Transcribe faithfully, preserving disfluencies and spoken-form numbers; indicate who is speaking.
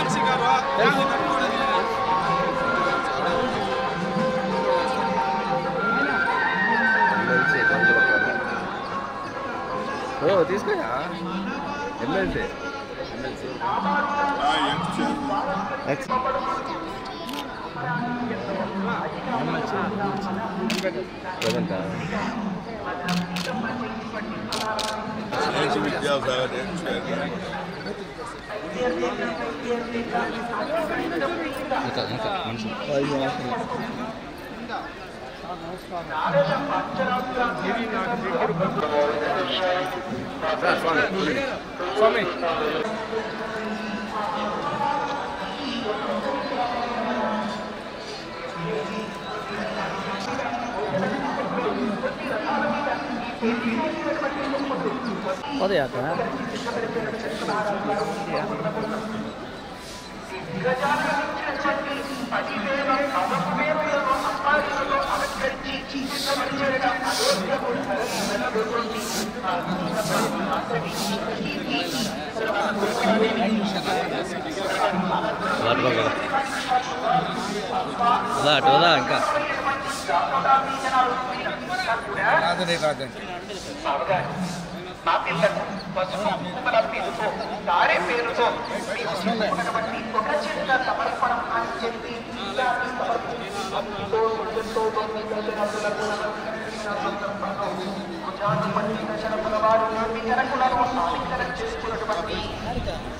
Speaker 1: ఓ తీసుకోయా ఎమ్మెల్సీ ప్రజెంటా
Speaker 2: Vidya Sagar.
Speaker 1: ఇంకా ఇంకా మనిషి స్వామి పదయాత్ర అటు వదా ఇంకా రాదండి రాదండి
Speaker 3: నాపిల్లకు పసుపు కుంకుమల పేరుతో దారే పేరుతో ఒక చిన్న సమర్పణం అని చెప్పి చేసుకున్నటువంటి